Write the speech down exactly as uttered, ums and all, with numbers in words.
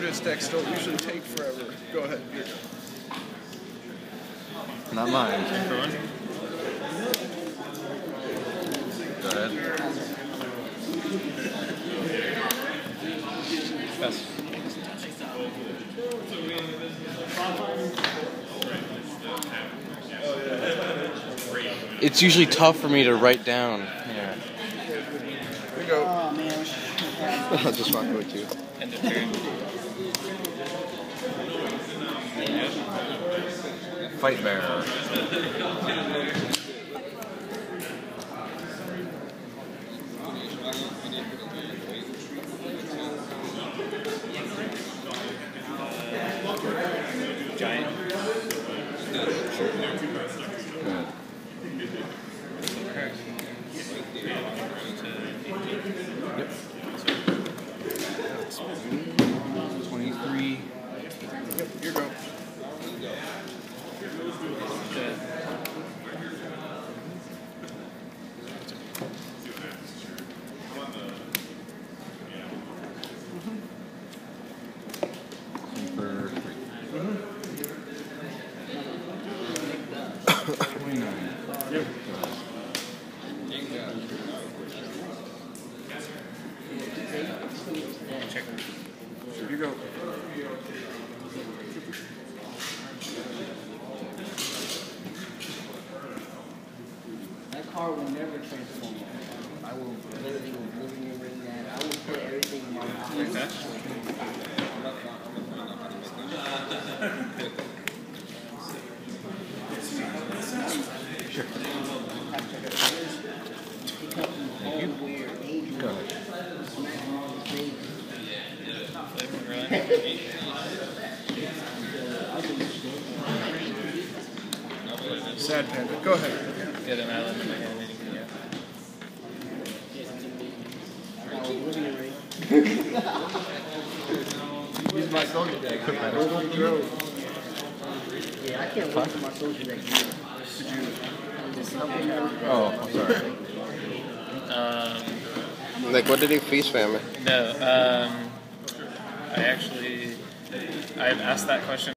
Those decks don't usually take forever. Go ahead. Not mine. Go ahead. Yes. It's usually tough for me to write down. Yeah. Here we go. Oh man. I'll just rock with you. End of turn. Fight bearer. Giant. Sure. Yep. twenty-three. Yep, here you go. For three. twenty-nine. Yep. Check. Here you go. That car will never transform. I will literally living and ring that. I will put everything in my mouth. Like that? Sure. Thank you. Go ahead. Sad panda. Go ahead. Get an island in my hand. Use my soldier deck. Yeah, I can't wait for my soldier deck. Oh, I'm sorry. Um, Like, what did he feast famine? no, um, I actually, I've asked that question